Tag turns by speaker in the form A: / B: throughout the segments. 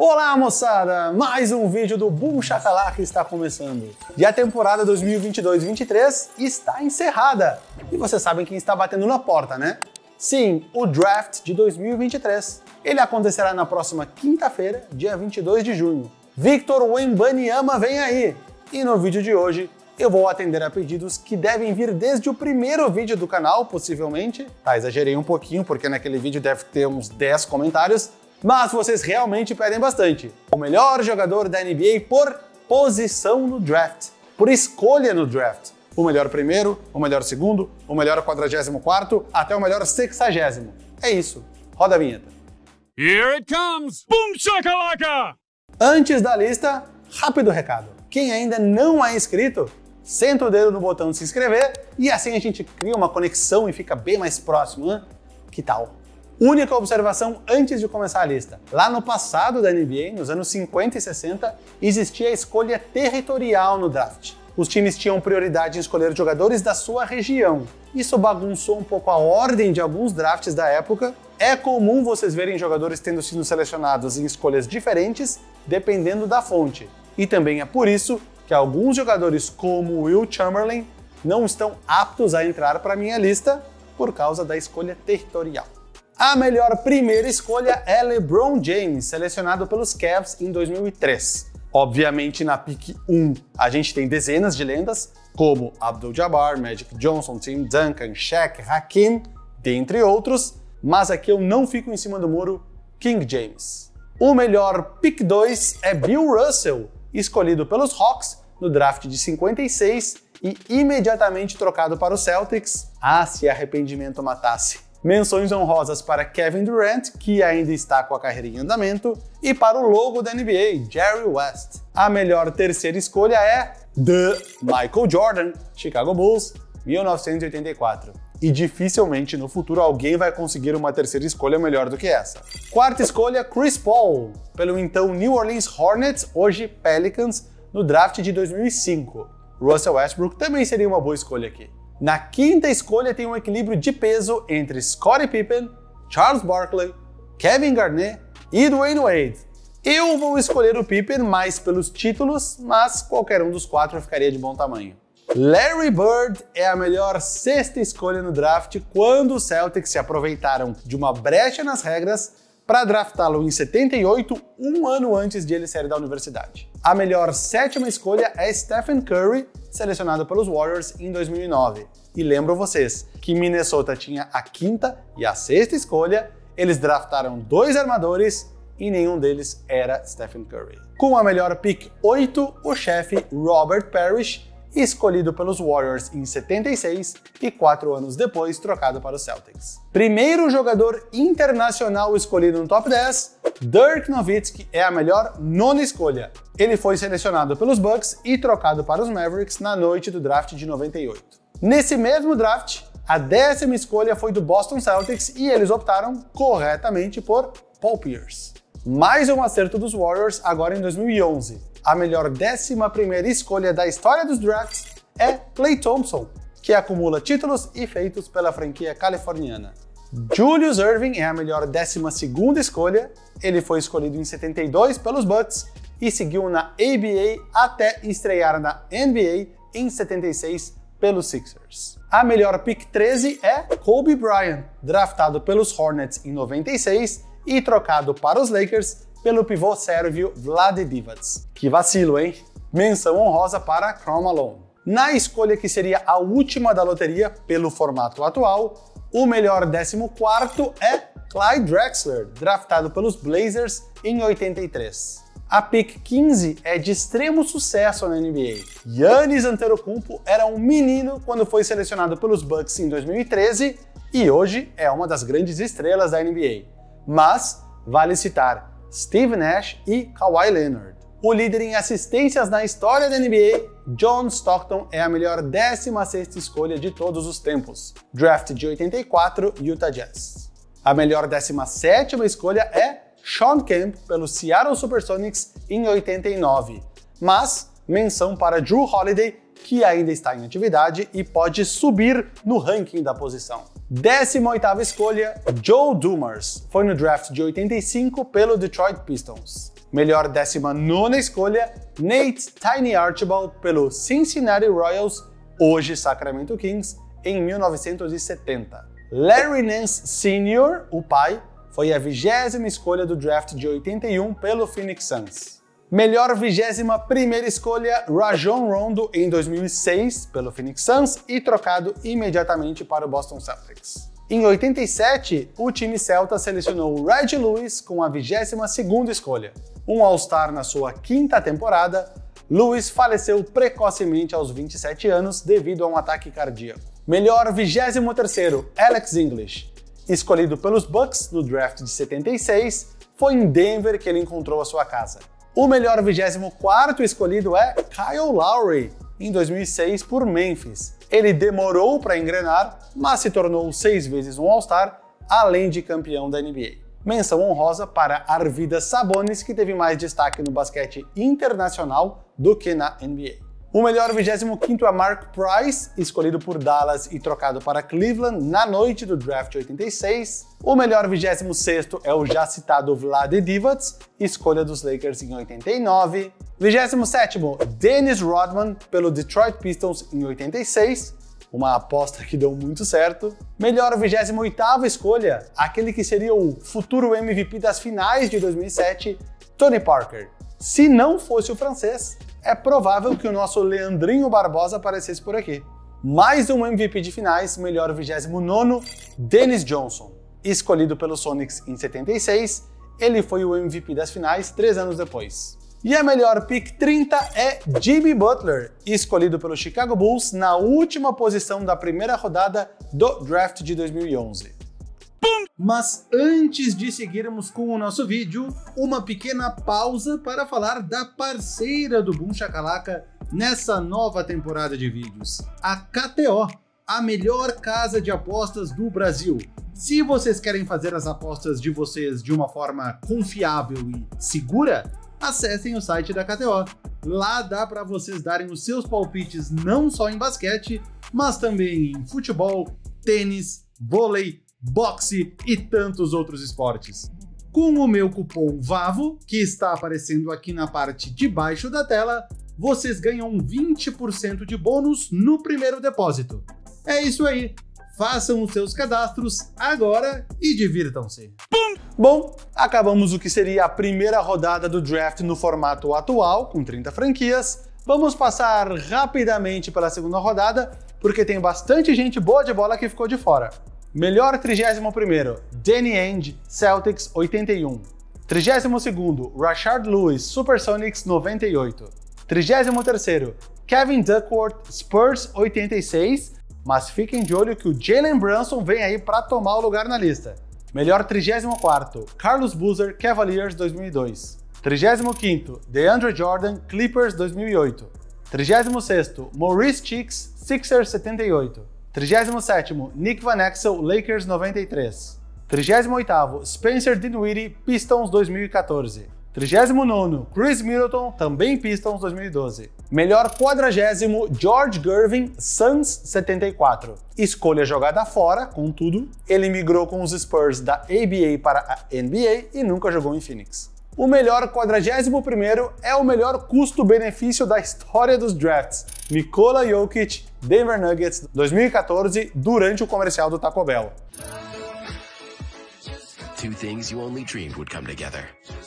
A: Olá, moçada! Mais um vídeo do Boom Shakalaka está começando. E a temporada 2022-23 está encerrada. E vocês sabem quem está batendo na porta, né? Sim, o Draft de 2023. Ele acontecerá na próxima quinta-feira, dia 22 de junho. Victor Wembanyama vem aí! E no vídeo de hoje, eu vou atender a pedidos que devem vir desde o primeiro vídeo do canal, possivelmente. Tá, exagerei um pouquinho, porque naquele vídeo deve ter uns 10 comentários. Mas vocês realmente pedem bastante. O melhor jogador da NBA por posição no draft, por escolha no draft. O melhor primeiro, o melhor segundo, o melhor 44º, até o melhor 60º. É isso. Roda a vinheta.
B: Here it comes! Boom Shakalaka!
A: Antes da lista, rápido recado. Quem ainda não é inscrito, senta o dedo no botão de se inscrever e assim a gente cria uma conexão e fica bem mais próximo, né? Que tal? Única observação antes de começar a lista. Lá no passado da NBA, nos anos 50 e 60, existia a escolha territorial no draft. Os times tinham prioridade em escolher jogadores da sua região. Isso bagunçou um pouco a ordem de alguns drafts da época. É comum vocês verem jogadores tendo sido selecionados em escolhas diferentes, dependendo da fonte. E também é por isso que alguns jogadores como Will Chamberlain não estão aptos a entrar para a minha lista por causa da escolha territorial. A melhor primeira escolha é LeBron James, selecionado pelos Cavs em 2003. Obviamente, na pick 1, a gente tem dezenas de lendas, como Abdul-Jabbar, Magic Johnson, Tim Duncan, Shaq, Hakeem, dentre outros, mas aqui eu não fico em cima do muro, King James. O melhor pick 2 é Bill Russell, escolhido pelos Hawks no draft de 56 e imediatamente trocado para os Celtics. Ah, se arrependimento matasse! Menções honrosas para Kevin Durant, que ainda está com a carreira em andamento, e para o logo da NBA, Jerry West. A melhor terceira escolha é The Michael Jordan, Chicago Bulls, 1984. E dificilmente no futuro alguém vai conseguir uma terceira escolha melhor do que essa. Quarta escolha, Chris Paul, pelo então New Orleans Hornets, hoje Pelicans, no draft de 2005. Russell Westbrook também seria uma boa escolha aqui. Na quinta escolha tem um equilíbrio de peso entre Scottie Pippen, Charles Barkley, Kevin Garnett e Dwayne Wade. Eu vou escolher o Pippen mais pelos títulos, mas qualquer um dos quatro ficaria de bom tamanho. Larry Bird é a melhor sexta escolha no draft quando os Celtics se aproveitaram de uma brecha nas regras para draftá-lo em 78, um ano antes de ele sair da universidade. A melhor sétima escolha é Stephen Curry, selecionado pelos Warriors em 2009. E lembro vocês que Minnesota tinha a quinta e a sexta escolha, eles draftaram 2 armadores e nenhum deles era Stephen Curry. Com a melhor pick 8, o chefe Robert Parrish, escolhido pelos Warriors em 76 e 4 anos depois trocado para os Celtics. Primeiro jogador internacional escolhido no top 10, Dirk Nowitzki é a melhor nona escolha. Ele foi selecionado pelos Bucks e trocado para os Mavericks na noite do draft de 98. Nesse mesmo draft, a 10ª escolha foi do Boston Celtics e eles optaram corretamente por Paul Pierce. Mais um acerto dos Warriors agora em 2011. A melhor 11ª escolha da história dos drafts é Klay Thompson, que acumula títulos e feitos pela franquia californiana. Julius Erving é a melhor 12ª escolha, ele foi escolhido em 72 pelos Bucks e seguiu na ABA até estrear na NBA em 76 pelos Sixers. A melhor pick 13 é Kobe Bryant, draftado pelos Hornets em 96 e trocado para os Lakers pelo pivô sérvio Vlade Divac. Que vacilo, hein? Menção honrosa para Karl Malone. Na escolha que seria a última da loteria pelo formato atual, o melhor 14º é Clyde Drexler, draftado pelos Blazers em 83. A pick 15 é de extremo sucesso na NBA. Giannis Antetokounmpo era um menino quando foi selecionado pelos Bucks em 2013 e hoje é uma das grandes estrelas da NBA. Mas vale citar Steve Nash e Kawhi Leonard. O líder em assistências na história da NBA, John Stockton, é a melhor 16ª escolha de todos os tempos. Draft de 84, Utah Jazz. A melhor 17ª escolha é Shawn Kemp, pelo Seattle Supersonics, em 89. Mas, menção para Jrue Holiday, que ainda está em atividade e pode subir no ranking da posição. 18ª escolha, Joe Dumars, foi no draft de 85 pelo Detroit Pistons. Melhor 19ª escolha, Nate Tiny Archibald pelo Cincinnati Royals, hoje Sacramento Kings, em 1970. Larry Nance Sr., o pai, foi a 20ª escolha do draft de 81 pelo Phoenix Suns. Melhor 21ª escolha, Rajon Rondo em 2006 pelo Phoenix Suns e trocado imediatamente para o Boston Celtics. Em 87, o time celta selecionou Reggie Lewis com a 22ª escolha. Um All-Star na sua 5ª temporada, Lewis faleceu precocemente aos 27 anos devido a um ataque cardíaco. Melhor 23º, Alex English. Escolhido pelos Bucks no draft de 76, foi em Denver que ele encontrou a sua casa. O melhor 24º escolhido é Kyle Lowry, em 2006 por Memphis. Ele demorou para engrenar, mas se tornou 6 vezes um All-Star, além de campeão da NBA. Menção honrosa para Arvydas Sabonis, que teve mais destaque no basquete internacional do que na NBA. O melhor 25º é Mark Price, escolhido por Dallas e trocado para Cleveland na noite do draft 86. O melhor 26º é o já citado Vlade Divac, escolha dos Lakers em 89. 27º, Dennis Rodman, pelo Detroit Pistons em 86. Uma aposta que deu muito certo. Melhor 28ª escolha, aquele que seria o futuro MVP das finais de 2007, Tony Parker. Se não fosse o francês, é provável que o nosso Leandrinho Barbosa aparecesse por aqui. Mais um MVP de finais, melhor 29º, Dennis Johnson. Escolhido pelo Sonics em 76, ele foi o MVP das finais 3 anos depois. E a melhor pick 30 é Jimmy Butler, escolhido pelo Chicago Bulls na última posição da primeira rodada do draft de 2011. Mas antes de seguirmos com o nosso vídeo, uma pequena pausa para falar da parceira do Boom Shakalaka nessa nova temporada de vídeos, a KTO, a melhor casa de apostas do Brasil. Se vocês querem fazer as apostas de vocês de uma forma confiável e segura, acessem o site da KTO. Lá dá para vocês darem os seus palpites não só em basquete, mas também em futebol, tênis, vôlei, boxe e tantos outros esportes. Com o meu cupom VAVO, que está aparecendo aqui na parte de baixo da tela, vocês ganham 20% de bônus no primeiro depósito. É isso aí, façam os seus cadastros agora e divirtam-se. Bom, acabamos o que seria a primeira rodada do draft no formato atual, com 30 franquias. Vamos passar rapidamente pela segunda rodada, porque tem bastante gente boa de bola que ficou de fora. Melhor 31º, Danny Ainge, Celtics 81. 32º, Rashard Lewis, Supersonics 98. 33º, Kevin Duckworth, Spurs 86, mas fiquem de olho que o Jalen Brunson vem aí para tomar o lugar na lista. Melhor 34º, Carlos Boozer, Cavaliers 2002. 35º, DeAndre Jordan, Clippers 2008. 36º, Maurice Cheeks, Sixers 78. 37º, Nick Van Exel, Lakers 93. 38º, Spencer Dinwiddie, Pistons 2014. 39º, Chris Middleton, também Pistons 2012. Melhor 40º, George Gervin, Suns 74. Escolha jogada fora, contudo, ele migrou com os Spurs da ABA para a NBA e nunca jogou em Phoenix. O melhor 41º é o melhor custo-benefício da história dos drafts, Nikola Jokic, Denver Nuggets 2014, durante o comercial do Taco Bell.
C: Two things you only dreamed would come together.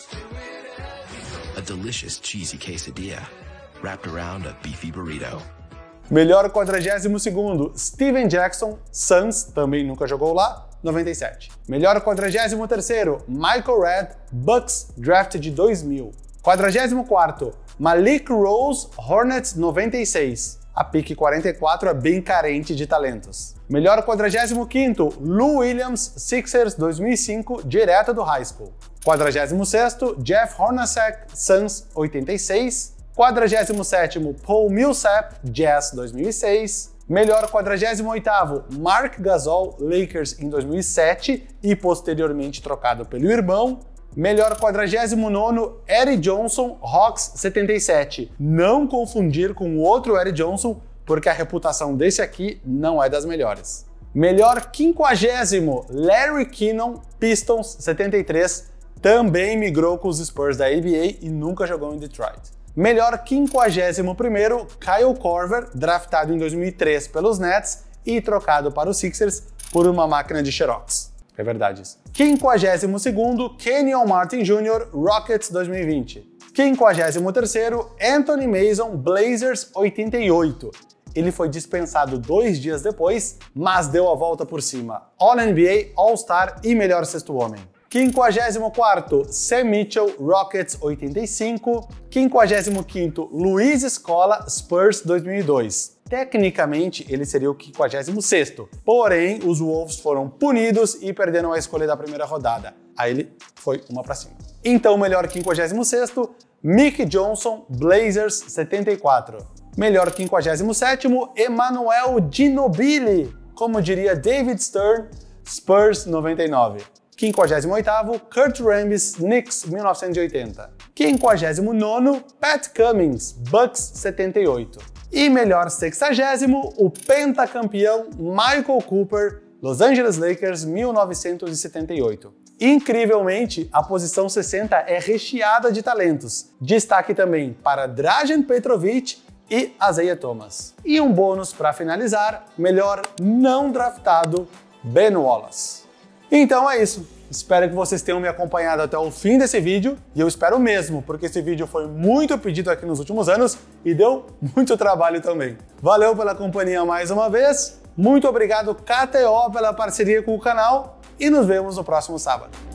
C: A delicious cheesy quesadilla wrapped around a beefy burrito.
A: Melhor 42º, Steven Jackson, Suns, também nunca jogou lá, 97. Melhor 43º, Michael Redd, Bucks, draft de 2000. 44º, Malik Rose, Hornets 96. A pick 44 é bem carente de talentos. Melhor 45º, Lou Williams, Sixers 2005, direto do high school. 46º, Jeff Hornacek, Suns 86. 47º, Paul Millsap, Jazz 2006. Melhor 48º, Mark Gasol, Lakers em 2007 e posteriormente trocado pelo irmão. Melhor 49º, Eddie Johnson, Hawks 77. Não confundir com o outro Eddie Johnson, porque a reputação desse aqui não é das melhores. Melhor 50º, Larry Kinnon, Pistons 73. também migrou com os Spurs da ABA e nunca jogou em Detroit. Melhor 51º, Kyle Korver, draftado em 2003 pelos Nets e trocado para os Sixers por uma máquina de xerox. É verdade isso. 52º, Kenyon Martin Jr., Rockets 2020. 53º, Anthony Mason, Blazers 88. Ele foi dispensado 2 dias depois, mas deu a volta por cima. All-NBA, All-Star e melhor sexto homem. 54º, Sam Mitchell, Rockets 85. 55º, Luiz Scola, Spurs 2002. Tecnicamente, ele seria o 56º, porém, os Wolves foram punidos e perderam a escolha da primeira rodada. Aí ele foi uma pra cima. Então, melhor 56º, Mick Johnson, Blazers 74. Melhor 57º, Emmanuel Ginobili, como diria David Stern, Spurs 99. 58º, Kurt Rambis, Knicks 1980. 59º, Pat Cummins, Bucks 78. E melhor 60º, o pentacampeão Michael Cooper, Los Angeles Lakers 1978. Incrivelmente, a posição 60 é recheada de talentos. Destaque também para Dražen Petrovic e Isaiah Thomas. E um bônus para finalizar, melhor não draftado, Ben Wallace. Então é isso. Espero que vocês tenham me acompanhado até o fim desse vídeo, e eu espero mesmo, porque esse vídeo foi muito pedido aqui nos últimos anos e deu muito trabalho também. Valeu pela companhia mais uma vez, muito obrigado KTO pela parceria com o canal e nos vemos no próximo sábado.